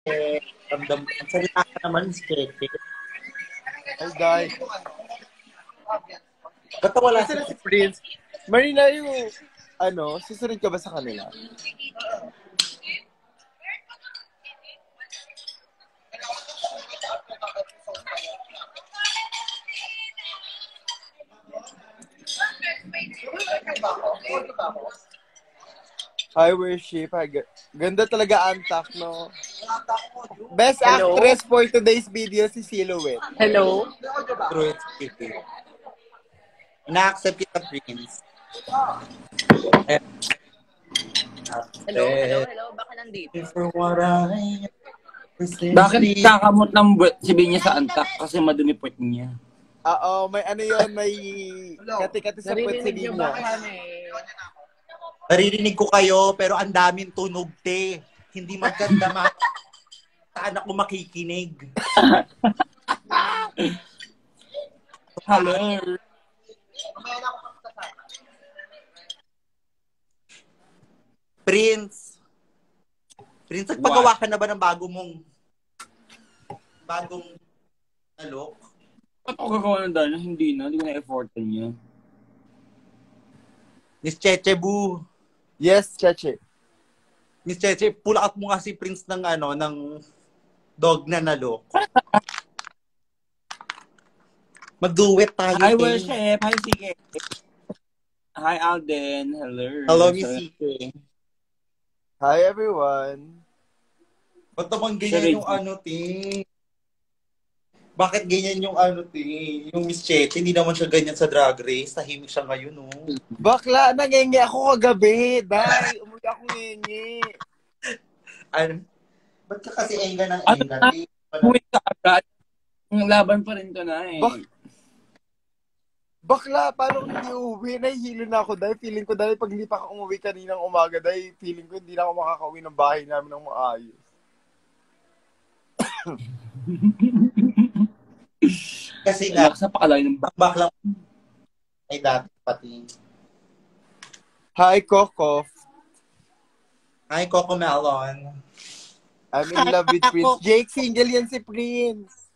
Ramdam. Ang salita ka naman, Cheche. Ay, guys. Ba't wala Kasi na si Prince. Marina, yung, susunod ka ba sa kanila? Hi, Worship. Hi, ganda talaga antak, no? Best Hello? actress for today's video si Silhouette. Hello? True, it's pretty. Na-accept kita, Prince. Hello? Baka nandito. For what I Bakit kakamot ng sabihin niya sa antak? Kasi madumi puwet niya. Oo, may may kati-kati sa puwet si Naririnig niyo ba Nina. kami? Naririnig ko kayo, pero ang daming tunog, te. Hindi maganda sa anak ko makikinig. Hello. Prince, nagpagawa ka na ba ng bagong alok? Ba't ako gagawa ng dahil? Hindi na. Hindi ko na-effortan niya. Miss Cheche Boo. Yes, Cheche. Miss Cheche, pull out mo nga si Prince ng ng dog na nalok. Mag-duet tayo. Hi, Worship. Hi, CK. Hi, Alden. Hello. Hello, Miss CK. Hi, everyone. Ba't naman ganyan yung te? Bakit ganyan yung te? Yung Miss Cheche, hindi naman siya ganyan sa Drag Race. Tahimik siya ngayon, no? Bakla, nangengi ako kagabi. Dahil, umuwi ako ngengi. Ba't ka kasi enga ng Ano enga? na? Umuwi ka agad. Laban pa rin ka na eh. Bakla, paano kung hindi uwi? Nahihilo na ako dahil feeling ko dahil pag hindi pa ako umuwi kaninang umaga dahil feeling ko hindi na ako makakauwi ng bahay namin ng maayos. Kasi nga, sa pakalayo ng baklang ay dati pati. Hi, Coco. Hi, Coco Melon. I'm in love with Prince. Jake, single yan si Prince.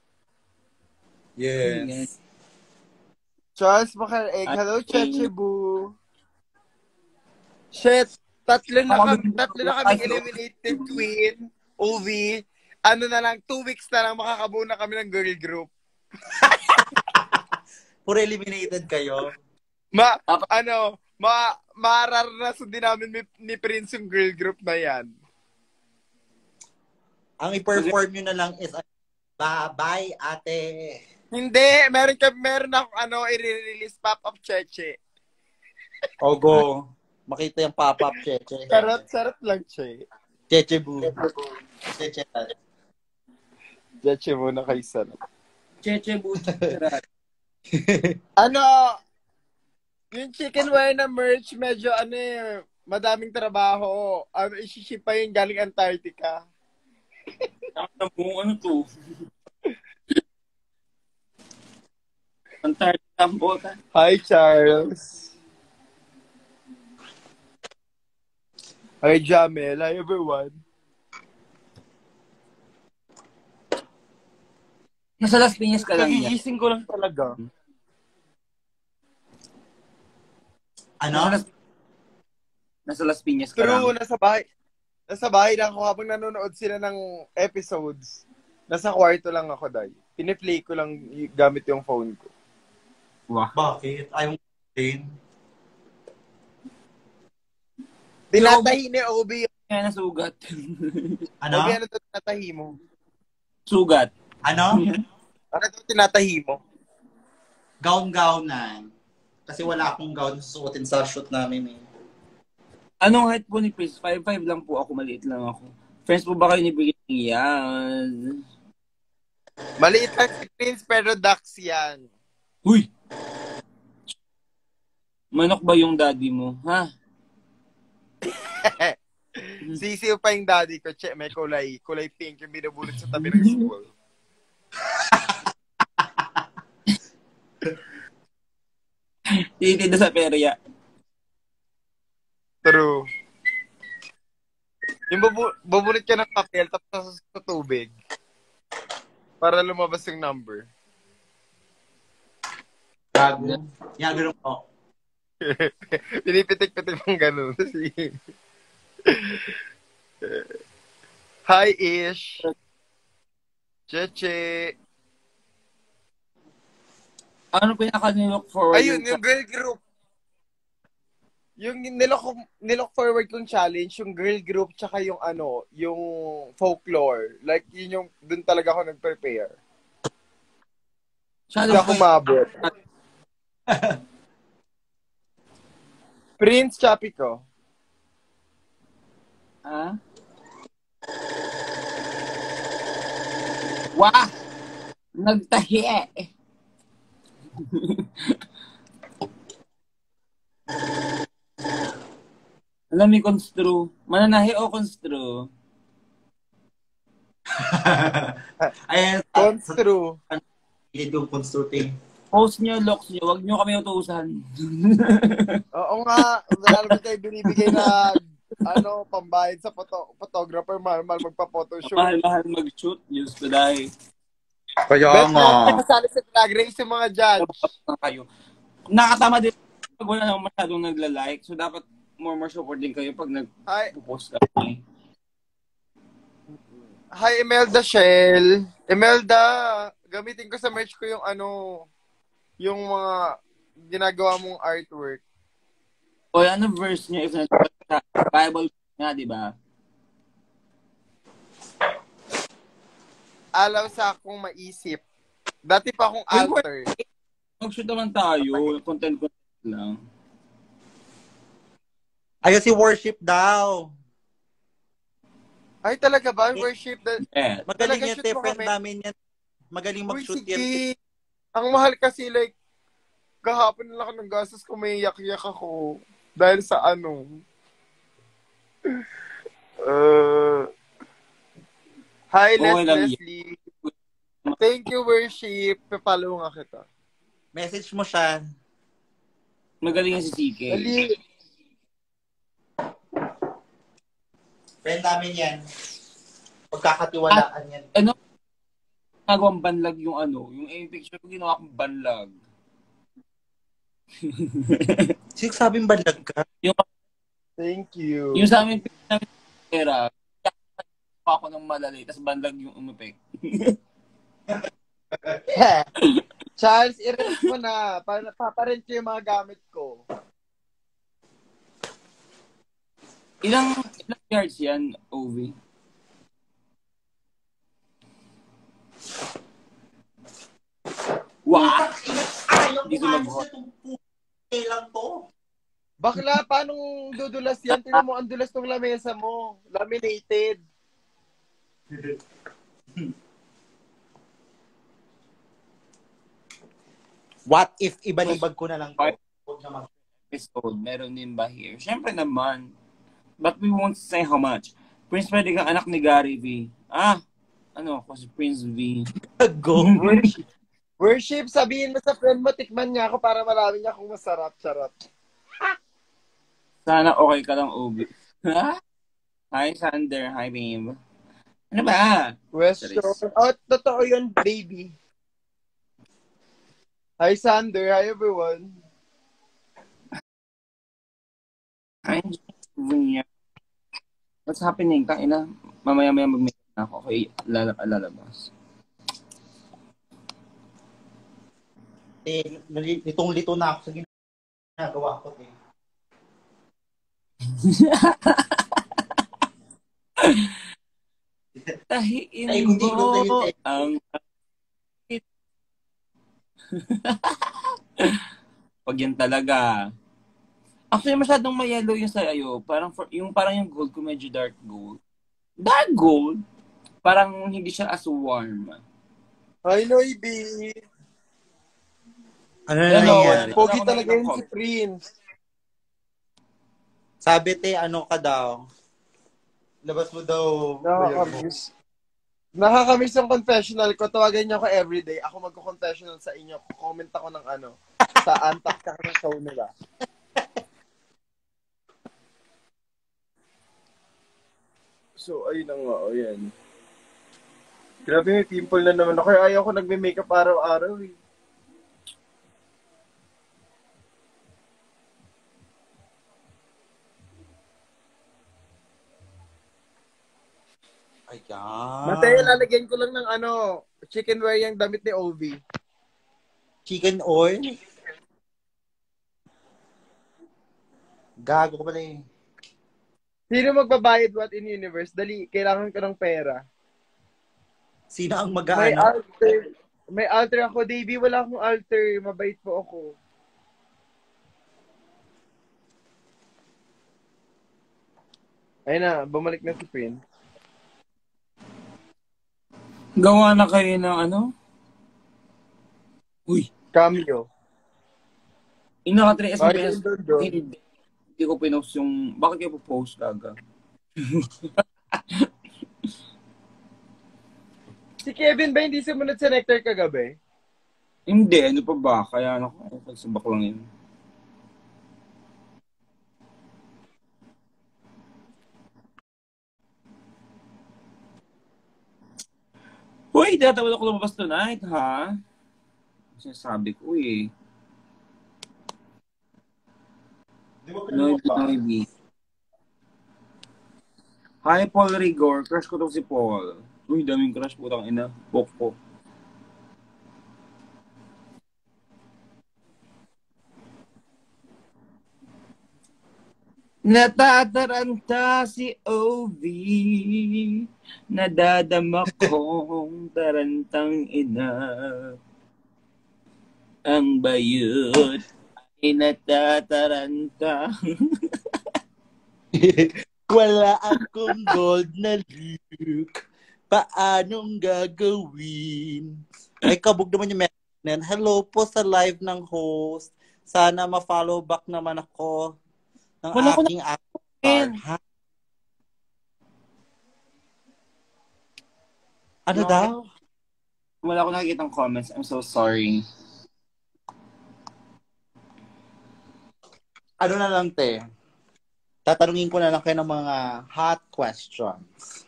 Yes. Charles Macaregg. Hello, Cheche Boo. Shit. Tatlo na kami eliminated twin. Uvi. Ano na lang, 2 weeks na lang makakabuo na kami ng girl group. Puro eliminated kayo. Mararanasan din namin ni Prince yung girl group na yan. Ang i-perform nyo na lang is bye, ate. Hindi, meron akong i-release pop-up Cheche. Ogo. Makita yung pop-up, Cheche. Sarap lang, Che. Cheche Boo. Cheche. Cheche muna kay sarap. Cheche Buti. Yung chicken wire na merch, medyo madaming trabaho. Isiship pa yun galing Antarctica. Ano to? Antarctica ang bota. Hi, Charles. Hi, Jamel. Hi, everyone. Nasa Las Piñas ka lang yan. Kagigising ko lang talaga. Ano? Nasa Las Piñas ka True, lang. nasa bahay lang ako habang nanonood sila ng episodes. Nasa kwarto lang ako, Day. Piniplay ko lang gamit yung phone ko. Wow. Bakit? Ayaw mo din. Tinatahi ni Obi. Kaya nasugat. Ano? Obi, ano ito tinatahi mo? Sugat. Ano? Ano ito tinatahi mo? Gown-gownan. Kasi wala akong gown na susuotin sa shoot namin eh. Anong height po ni Prince? 5'5" lang po ako. Maliit lang ako. Friends po ba kayo ni Brigitte? Yan. Maliit lang si Prince pero ducks yan. Uy! Manok ba yung daddy mo? Ha? Sisiw pa yung daddy ko. Che, may kulay pink yung binubulot sa tabi ng school. Titida sa perya. True. Yung bubunit ka ng papel tapos sa tubig para lumabas yung number. Gago. Yan, ganun mo. Pinipitik-pitik mong ganun. Hi, Ish. Cheche. Ano pinaka-nilook forward? Ayun, yung girl group. Yung nilook forward kong challenge, yung girl group, tsaka yung yung folklore. Like, yun yung, dun talaga ako nag-prepare. Hindi ako mabot. Prince Chapiko. Ha? Wah! Nagtahi eh. Alam ni construe. Mananahi o construe? Ayan. Construe. Hindi yung construing. Post nyo, locks nyo. Huwag nyo kami utusan. Oo nga. Marami tayo binibigay na pambayad sa photographer. Mahal magpa-photoshoot. Mahal mag-shoot. Diyos ko dahil. Kaya nga. Kasali sa Drag Race yung mga judge. Kayo. Nakatama din pag wala naman masyadong nagla-like. So, dapat more support din kayo pag nag-post kami. Hi, Imelda Shell. Imelda, gamitin ko sa merch ko yung yung mga ginagawa mong artwork. O, ano verse nyo if sa Bible nga, di ba? Alaw sa akong maisip. Dati pa akong alter. Mag-shoot naman tayo. Content lang. Ayun si worship daw. Ay, talaga ba? Worship? Yeah. Magaling Talaga yan, shoot mo friend kami? namin yan. Magaling mag-shoot Uy, yan. sige. Ang mahal kasi, like, kahapon na lang ako ng gastos kung may yak-yak ako. Dahil sa Hi, Leslie. Thank you, worship. Papalo nga kita. Message mo siya. Magaling yan si CK. Dali. Friend namin yan. Pagkakatiwalaan yan. Ano? Nagawang banlag yung yung picture ko ginawa kong banlag. Sino sabing banlag ka? Thank you. Yung sa amin, pera, ako ng malali, tapos banlag yung umipek. Charles, i-rent mo na. Paparent ko yung mga gamit ko. Ilang yards yan, OV? Wow! Hindi ko mag-hot. Lang to. Bakla, paano dudulas yan? Tingnan mo, ang dulas ng lamesa mo. Laminated. What if ibalibag ko na lang to? Episode, meron din ba here? Siyempre naman. But we won't say how much. Prince, pwede kang anak ni Gary V. Ako si Prince V. Go. Worship, sabihin mo sa friend mo, tikman niya ako para marami niya akong masarap. Charot. Sana okay ka lang, OB. Hi, Sander. Hi, babe. Ano ba? Question. Oh, totoo yun, baby. Hi, Sander. Hi, everyone. Hi, Julia. What's happening? Kaina, mamaya-maya mag-make na ako. Okay, lalabas. Litong-lito na ako sa ginagawa ko. Tahiin mo ang pag yan talaga. Actually, masyadong ma-yellow yung sa parang yung gold ko medyo dark gold. Dark gold? Parang hindi siya as warm. Hi, Noiby. Ano na nangyari? Pogi talaga yun si Prince. Sabi ano ka daw? Labas mo daw. Nakakamiss. Nakakamiss ang confessional ko. Tawagan niyo ako everyday. Ako magko-confessional sa inyo. Comment ako ng sa antak ka ng show nila. So, ayun na nga. O, yan. Grabe, may pimple na naman ako. Kaya ayaw ko nagme-makeup araw-araw eh. Ayan. Mateo, lalagyan ko lang ng chicken wear yung damit ni Ovi. Chicken oil? Gago ko pala eh. Sino magbabayad what in universe? Dali, kailangan ko ng pera. Sino ang May mag-aano? alter. May alter ako, Davey. Wala akong alter. Mabait po ako. Ayun na, bumalik na si Prin. Gawa na kayo ng Uy, Cameo. inaka 3 SBS. Doon. Hindi ko pinost yung... Bakit kayo po-post kaga? Si Kevin ba hindi sumunod sa Nectar kagabi? Hindi, ano pa ba? Kaya pagsubak lang yun. Uy, tatawad ako lumabas tonight, ha? Sinasabi ko eh. Di ba Noisy. Hi, Paul Rigor. Crush ko to si Paul. Uy, daming crush, putang ina. Pok. Natataranta si Ovi. Nadadama kong tarantang ina. Ang bayot ay natataranta. Wala akong gold na look. Paanong gagawin? Ay, kabog naman yung message. Hello po sa live ng host. Sana ma-follow back naman ako ng Wala ko aking avatar. Ha? Ano No. daw? Wala akong nakikitang comments. I'm so sorry. Ano na lang, te? Tatanungin ko na lang kayo ng mga hot questions.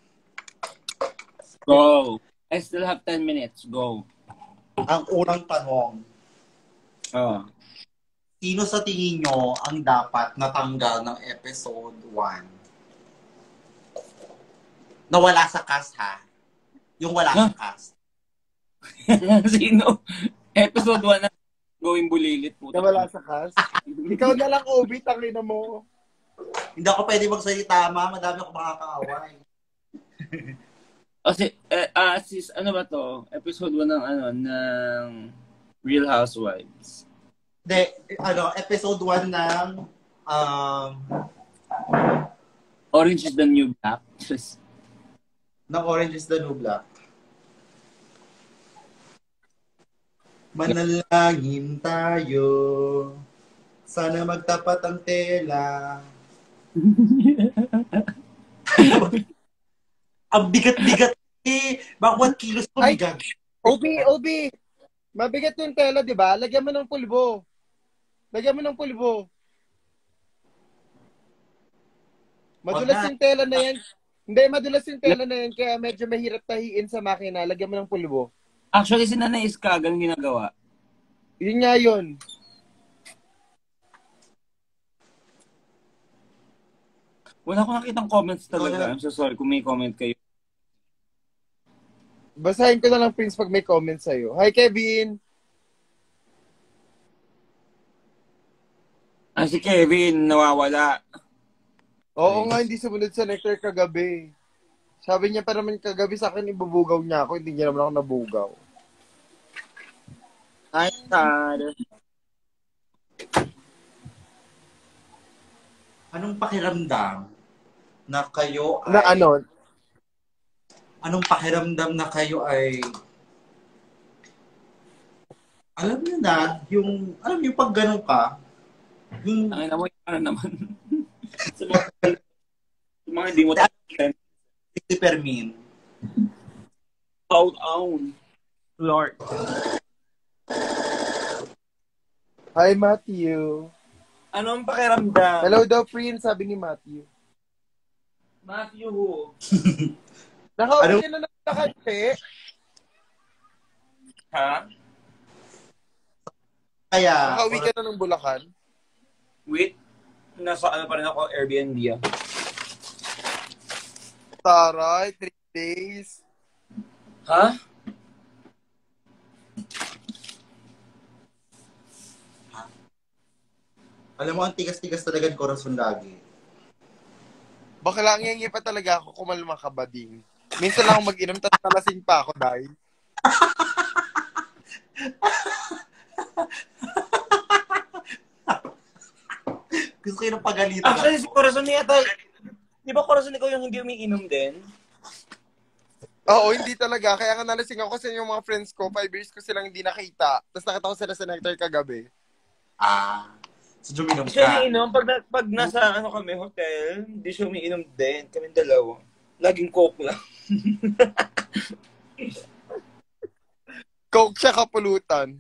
Go. I still have 10 minutes. Go. Ang unang tanong, sino sa tingin nyo ang dapat natanggal ng episode 1? Nawala sa cast, ha? Yung wala sa cast. Sino? Episode 1 na going bulilit po. Nawala sa cast. Ikaw na lang, Obi. Tangina mo. Hindi ako pwede magsalita, ma. Madami ako makakaaway. Kasi, ano ba to? Episode 1 ng Real Housewives. Hindi, episode 1 ng Orange is the New Black. ng Orange is the New Black. Manalangin tayo. Sana magtapat ang tela. Ang bigat-bigat eh. Bakit kilos ko bigat? Obi. Mabigat yung tela, di ba? Lagyan mo ng pulbo. Madulas yung tela na yan. Hindi, madulas yung tela na yan. Kaya medyo mahirap tahiin sa makina. Lagyan mo ng pulbo. Actually, si Nanay Iska, ganun ginagawa. Yun nga yun. Wala akong nakitang comments talaga. I'm so sorry kung may comment kayo. Basahin ko na lang, Prince, pag may comment sa'yo. Hi, Kevin! Si Kevin, nawawala. Oo nga, hindi sumunod sa Nectar kagabi. Sabi niya pa naman kagabi sa akin, ibubugaw niya ako. Hindi niya naman ako nabugaw. Hi, Tad. Anong pakiramdam na kayo ay... Na ano? Anong pakiramdam na kayo ay... Alam niyo na, alam niyo pag ganun ka, yung... Ang ina mo, ano naman. Sa mga hindi mo tayo. Si Permin. Out on. Lord. Hi, Matthew. Ano ang pakiramdam? Hello daw, Prince, sabi ni Matthew. Matthew. Nakauwi ka na ng Bulacan, Che? Ha? Kaya, Nakauwi ka na ng Bulacan? Wait. Nasa ano pa rin ako, Airbnb ah. Taray, 3 days. Ha? alam mo, ang tigas-tigas talaga ng corazon lagi. Baka lang ngiyangi pa talaga ako kumalma ka ba din. Minsan lang ako mag-inom, tapos nalasing pa ako, dahil. Gusto ko yung pagalitan. Actually, si Corazon yata. Di ba Corazon ikaw yung hindi umiinom din? Oo, hindi talaga. Kaya nga nalasing ako kasi yung mga friends ko, 5 years ko silang hindi nakita. Tapos nakita ko sila sa Nectar kagabi. So duminom Siya ka. umiinom. Pag nasa ano kami, hotel, hindi siya umiinom din. Kaming dalawa. Laging coke lang. Coke siya kapulutan.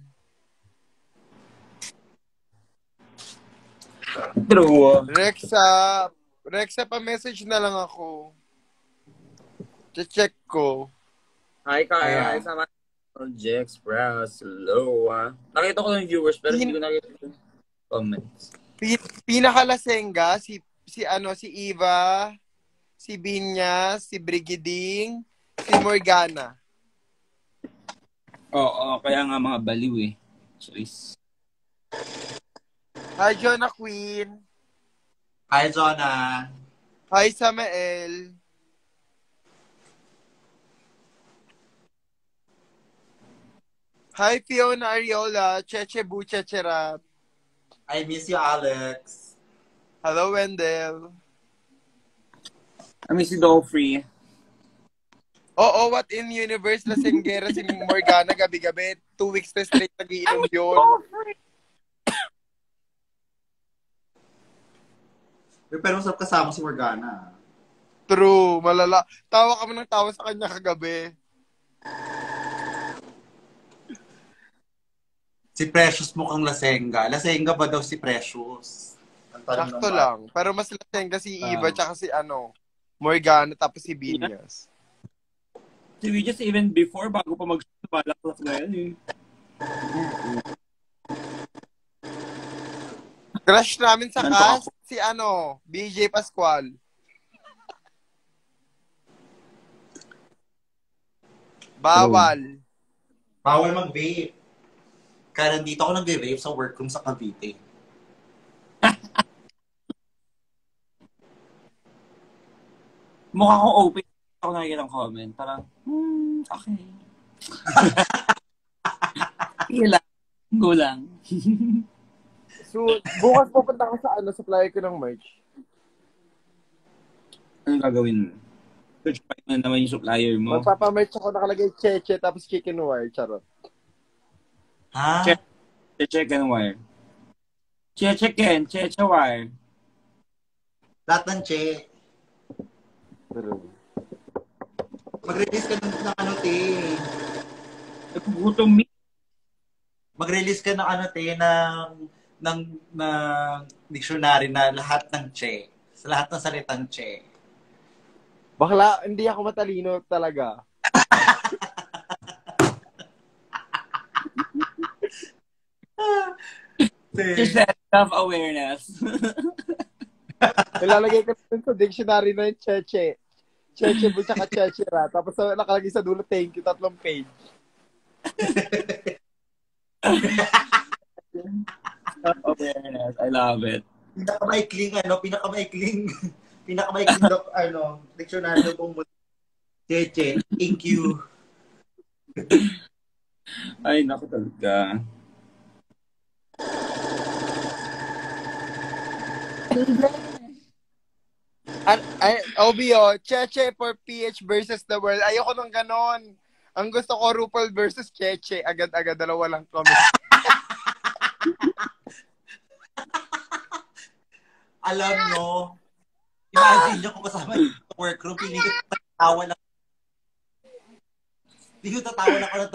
True. Rexa, pa-message na lang ako. Check ko. Hi, Kaya. Ayan. Hi, sama. Jex, Browse, hello. Nakita ko yung viewers, pero hindi ko nakita yung comments. Pinakalasenga, si Eva, si Binya, si Brigiding, si Morgana. Oo, kaya nga mga baliw eh. Choice. Hi, Jonah Queen. Hi, Jonah. Hi, Samael. Hi, Fiona Ariola. Cheche Bu Checherat. I miss you, Alex. Hello, Wendell. I miss you, Dolphy. Oo, what in universe na singgera si Morgana gabi-gabi. 2 weeks na straight nag-iinom yun. Pero masarap kasama si Morgana. True, malala. Tawa kami ng tawa sa kanya kagabi. Si Precious mukhang lasenga. Lasenga ba daw si Precious? Sakto lang. Pero mas lasenga si Eva tsaka si Morgana tapos si Binyas. Si Regis even before, bago pa mag-balak na yan eh. Crush namin sa Nanto cast, ako. si BJ Pascual. Bawal. Bawal mag-vape. Kaya nandito ako nag-vape sa workroom sa Cavite. Mukha ko open. Ako nakikita ng comment. Parang, okay. Hila. Gulang. So, bukas pupunta ka sa supplier ko ng merch. Anong gagawin mo? Search pa na naman yung supplier mo. Magpapamerch ako nakalagay cheche tapos chicken wire. Charot. Ha? Check and wire. Check wire. Lahat ng che. Mag-release ka ng te. Nagpugutom me. Mag-release ka ng dictionary na lahat ng che. Sa lahat ng salitang che. Bakla, hindi ako matalino talaga. Just that self-awareness. Nilalagay ko sa dictionary na yung cheche. Cheche mo tsaka chechera. Tapos nakalagay sa dulo, thank you, 3 page. Self-awareness. I love it. Pinakamaikling dictionary ng buong mundo. Cheche, thank you. Ay, naku talaga. Obio, Cheche for PH versus the world. Ayoko nung ganon. Ang gusto ko, RuPaul versus Cheche. Agad-agad, dalawa lang kami. Alam nyo, imagine nyo kung kasama yung workroom, piling ko tatawa lang. Hindi ko tatawa lang ako ng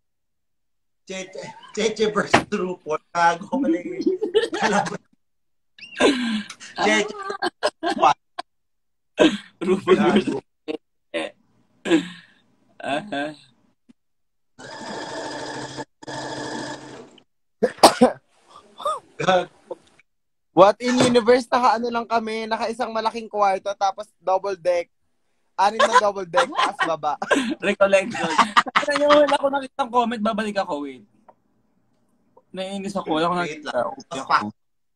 Cheche versus RuPaul. Kago mali. Alam mo. Cheche. RuPaul versus Aha. What in universe, naka-ano lang kami, naka-isang malaking kwarto, tapos double deck. 6 na double deck, taas baba. Recollection. Kaya nyo, wala ko nakita comment, babalik ako, wait. Naiinis ako, wala ko Wait nakita. lang. Okay ako.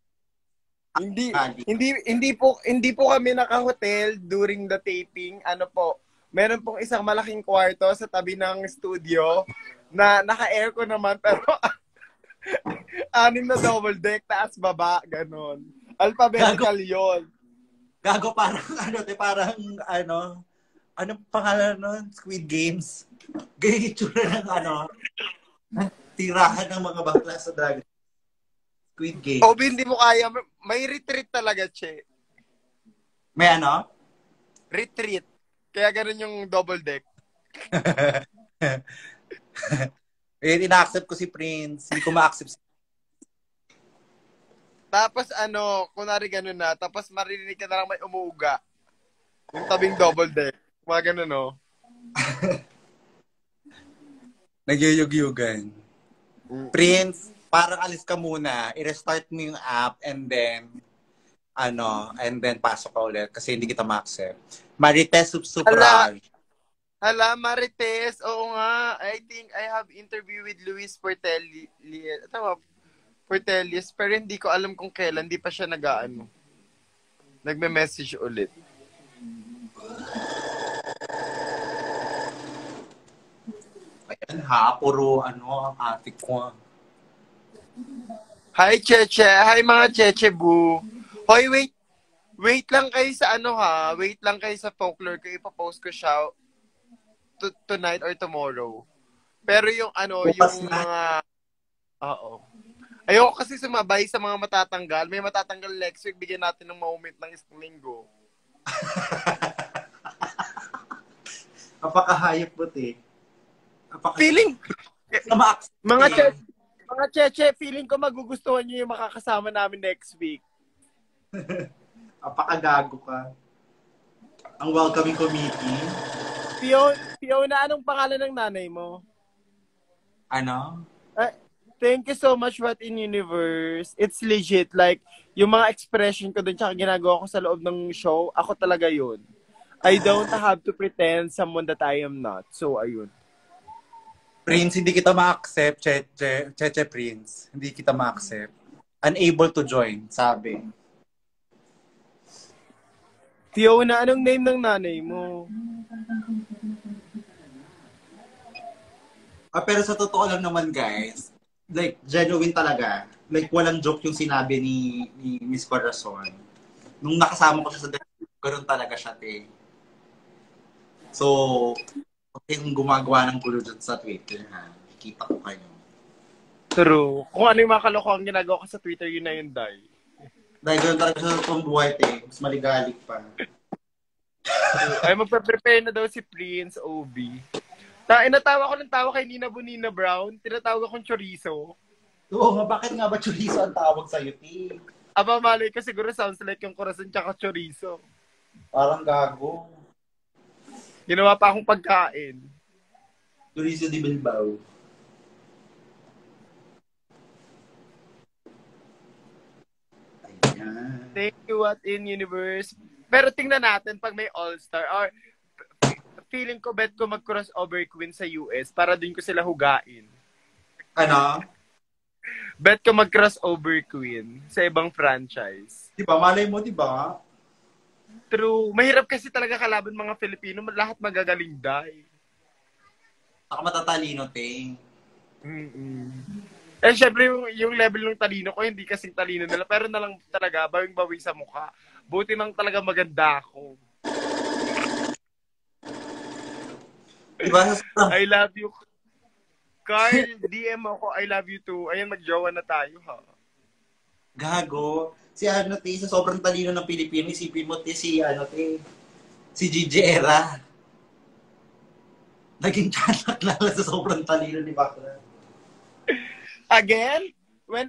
Hindi po kami naka-hotel during the taping. Ano po, meron pong isang malaking kwarto sa tabi ng studio na naka-aircon naman, pero 6 na double deck, taas baba, ganon. Alphabetical yon. Gago, parang anong pangalan nun? Squid Games. Ganyan yung itsura ng tirahan ng mga bakla sa Dragon. Squid Games. Hindi mo kaya. May retreat talaga, Che. May ano? Retreat. Kaya ganun yung double deck. Ina-accept ko si Prince. Hindi ko ma-accept si Tapos kunwari ganun na, tapos maririnig ka na lang may umuuga. Yung tabing double deck. Mga ganun, no? Nagyuyug-yugan. Prince, parang alis ka muna. I-restart mo yung app and then pasok ka ulit kasi hindi kita ma-accept. Marites Subsupraj. Hala, Marites. Oo nga. I think I have interview with Luis Portelli. Portellis, pero hindi ko alam kung kailan. Hindi pa siya nagme-message ulit. Ayan ha, puro ang ate ko. Hi, Cheche. Hi, mga Cheche boo. Hoy, wait lang kayo sa Wait lang kayo sa folklore ko. Ipapost ko siya tonight or tomorrow. Pero yung Bukas yung na. mga... Oo. Ayoko kasi sumabay sa mga matatanggal. May matatanggal next week. Bigyan natin ng moment ng isang linggo. Napakahayop po, Feeling... Mga Mga Cheche, feeling ko magugustuhan niyo yung makakasama namin next week. apakagago ka. Ang welcoming committee. Fiona, anong pangalan ng nanay mo? Ano? Thank you so much, What in Universe. It's legit. Like, yung mga expression ko dun tsaka ginagawa ko sa loob ng show, ako talaga yun. I don't have to pretend someone that I am not. So, ayun. Prince, hindi kita ma-accept. Cheche Prince. Hindi kita ma-accept. Unable to join, sabi. Fiona, anong name ng nanay mo? Pero sa totoo lang naman, guys, like, genuine talaga. Like, walang joke yung sinabi ni Miss Corazon. Nung nakasama ko siya sa ganoon talaga siya, So, yung gumagawa ng gulo dyan sa Twitter, Kita ko kayo. True. Kung ano yung mga kalokohan ginagawa ko sa Twitter, yun na yun, Day. Dahil ganoon talaga siya sa toong buhay, Mas maligalig pa. Ay, magpe-prepare na daw si Prince OB. Natawa ko ng tawa kay Nina Bonina Brown. Tinatawag akong chorizo. Oo nga, bakit nga ba chorizo ang tawag sa'yo, Aba, malay ko siguro sounds like yung corazon tsaka chorizo. Parang gago. Ginawa pa akong pagkain. Chorizo di Bilbao. Ayan. Thank you, What in Universe. Pero tingnan natin pag may All-Star or feeling ko bet ko mag-crossover queen sa US para dun ko sila hugain. Ano? Bet ko mag-crossover queen sa ibang franchise. Diba? Malay mo, diba? True. Mahirap kasi talaga kalaban mga Filipino. Lahat magagaling, Day. Saka matatalino, Eh, syempre, yung level ng talino ko, hindi kasing talino nila. Pero na lang talaga, bawing-bawi sa mukha. Buti nang talaga maganda ako. Diba? I love you. Carl, DM ako, I love you too. Ayan, mag-jowa na tayo, ha? Gago. Si sa sobrang talino ng Pilipino, isipin mo, si Gigi Era. Naging tiyanak lala sa sobrang talino ni Bakla. Again, when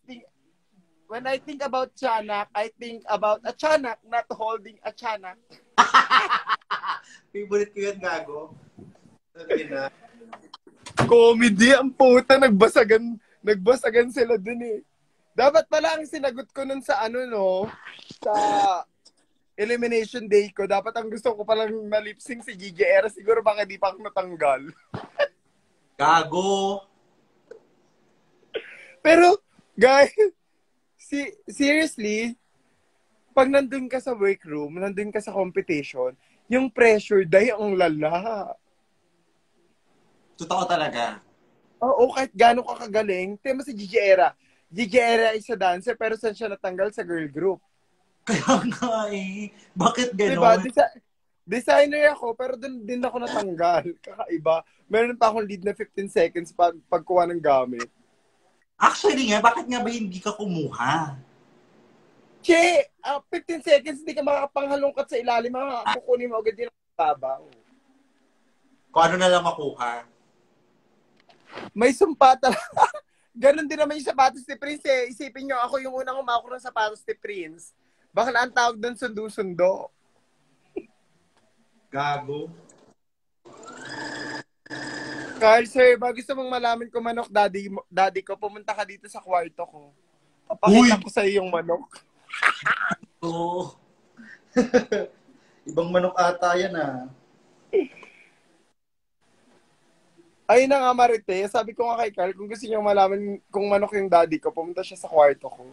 I think about tiyanak, I think about a tiyanak not holding a tiyanak. Favorite ko yan, gago. Sabi na. Comedy, ang puta, nagbasagan sila dun eh. Dapat pala ang sinagot ko nun sa ano, no? Sa elimination day ko, dapat ang gusto ko palang malipsing si Gigi Era. Siguro baka di pa ako natanggal. Gago. Pero, guys, seriously, pag nandun ka sa workroom, nandun ka sa competition, yung pressure, ang lala. Totoo talaga. Oo, kahit gano'n ka kagaling. Tema si Gigi Era. Gigi Era is a dancer, pero saan siya natanggal? Sa girl group. Kaya nga eh. Bakit Diba? gano'n? Designer ako, pero dun din ako natanggal. Kakaiba. Meron pa akong lead na 15 seconds pagkuha ng gamit. Actually nga, bakit nga ba hindi ka kumuha? Che, 15 seconds, hindi ka makakapanghalongkat sa ilalim, kukunin mo agad din ang babaw. Kung ano na lang makuha. May sumpa talaga. Ganon din naman yung sapatos ni Prince eh. Isipin nyo, ako yung unang humako ng sapatos ni Prince. Bakla ang tawag doon sundo-sundo. Gago. Carl, sir, ba gusto mong malaman kung manok daddy ko, pumunta ka dito sa kwarto ko. Papakita ko sa'yo yung manok. Oo. Ibang manok ata yan ah. Ayun na nga, Marite. Sabi ko nga kay Carl, kung gusto niyo malaman kung manok yung daddy ko, pumunta siya sa kwarto ko.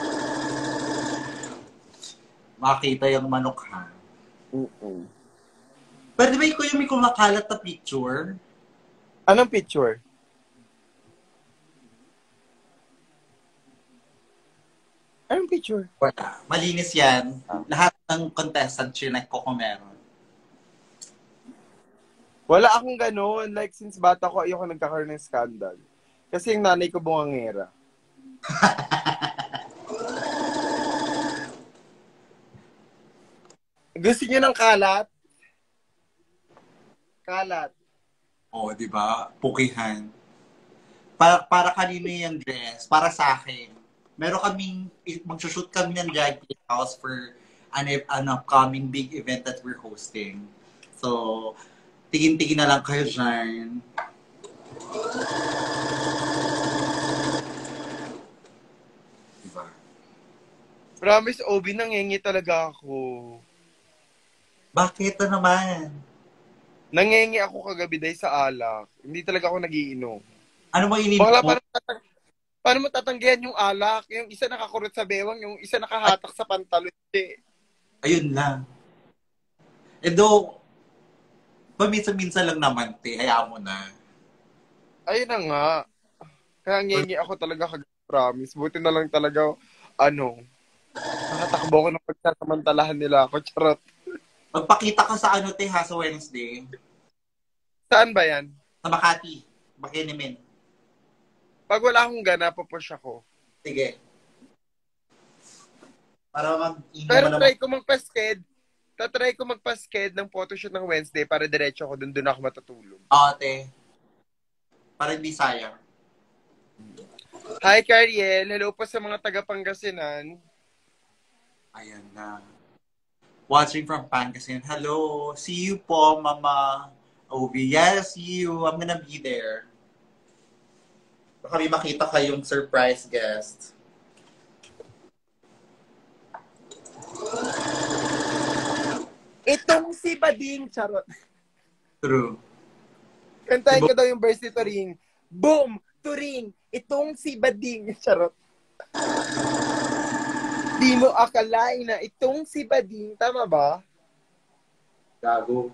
Makita yung manok ha. Mm-mm. Pero di ba ikaw yung may kumakalat na picture? Anong picture? Anong picture? Wala. Malinis yan. Lahat ng contestant chinek ko kung meron. Wala akong gano'n. Like, since bata ko, ayoko nagkakaroon ng scandal. Kasi yung nanay ko bungangera. Gusto niyo ng kalat? Kalat. Oo, di ba? Pukihan. Para kanino yung dress? Para sa akin. Meron kaming, magsushoot kami ng drag queen house for an upcoming big event that we're hosting. So, tingin-tingin na lang kayo dyan. Diba? Promise, Obi, nangingi talaga ako. Bakit na naman? Nangingi ako kagabi dahil sa alak. Hindi talaga ako nagiinom. Ano mo ininom Bakla, mo? paano mo tatanggihan yung alak? Yung isa nakakurot sa bewang, yung isa nakahatak sa pantalon. Ayun lang. Eh do, paminsan-minsan lang naman, te. Hayaan mo na. Ayun na nga. Kaya ngengi ako talaga kagabi, promise. Buti na lang talaga, nakatakbo ko ng pagsasamantalahan nila ako. Charot. Magpakita ka sa te ha, sa Wednesday. Saan ba yan? Sa Makati. Bakinimin. Pag wala akong gana, pupush ako. Sige. Para mag-ino Pero naman. Tatry ko magpa-sked ng photoshoot ng Wednesday para diretso ako doon ako matutulog. Ate. Para hindi sayang. Hi, Cariel. Hello po sa mga taga-Pangasinan. Ayan na. Watching from Pangasinan. Hello. See you po, Mama Ovi. Yes, see you. I'm gonna be there. Baka may makita kayong surprise guest. Itong si Bading, charot. True. Kantahin ko daw yung verse ni Turing. Boom! Turing! Itong si Bading, charot. Di mo akalain na itong si Bading. Tama ba? Gago.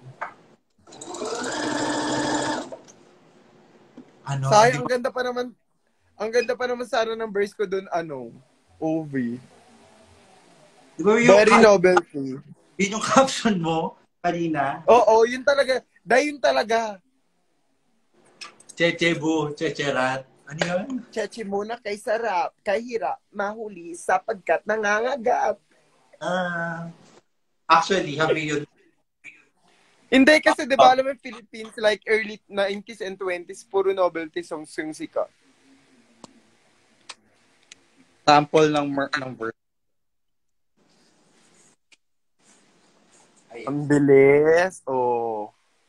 Ano? Sayang, ang ganda pa naman sana ng verse ko doon, OV. Di ba yung Very novelty. Yun yung caption mo kanina? Oo, yun talaga. Yun talaga. Chechebu, checherat. Ano yun? Cheche muna kay sarap, kay hirap, mahuli sapagkat nangangagat. Actually, kami yun. Hindi kasi 'di ba alam mo Philippines like early 90s and 20s puro novelty songs yung sikat. Sample ng verse. Ayan. Ang bilis. Oh.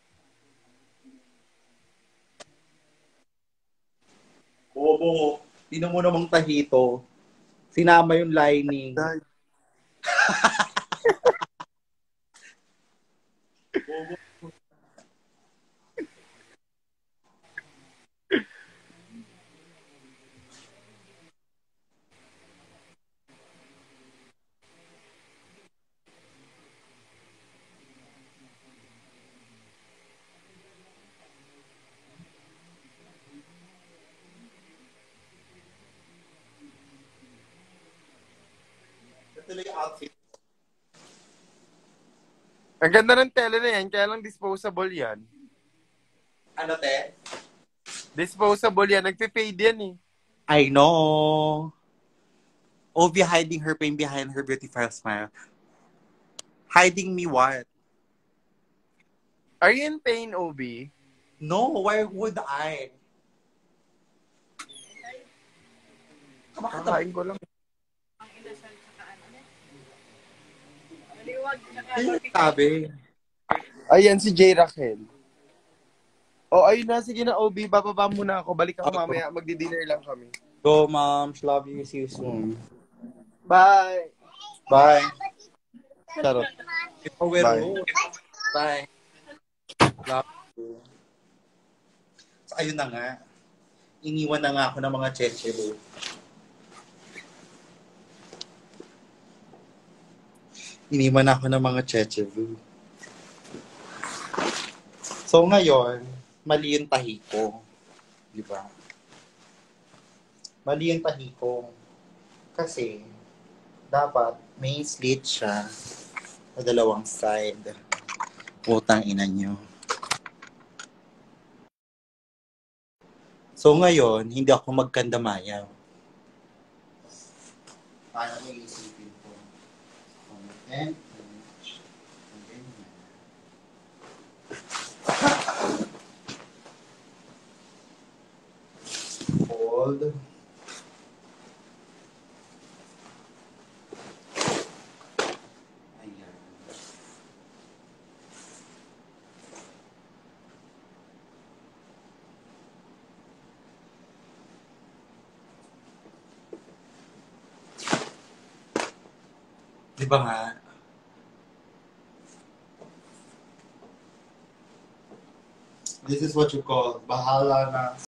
Bobo, tinan mo namang tahito. Sinama yung lining. Bobo. Ito lang yung outfit. Ang ganda ng tela na yan, kaya lang disposable yan. Ano, te? Disposable yan. Nagpe-fade yan eh. I know. Ovi hiding her pain behind her beautiful smile. Hiding me what? Are you in pain, Obi? No, why would I? Kakain ko lang. Ang inasal tsaka ano na. Maliwag tsaka Sabi. Ayan si J. Raquel. Oh, ayun na. Sige na, Obi. Bababa muna ako. Balik ako mamaya. Magdi-dinner lang kami. Go, moms. Love you. See you soon. Bye! Bye. Charot. Bye. Bye. Love you. So, ayun na nga. Iniwan na nga ako ng mga chechero. Iniwan na ako ng mga chechero. So, ngayon, mali yung tahi ko. Di ba? Mali yung tahi ko. Kasi, dapat may slit siya sa dalawang side. Putang ina nyo. So ngayon, hindi ako magkandamayaw. Paano mo iisipin ko? Hold. Ayan. Di ba nga? This is what you call bahala na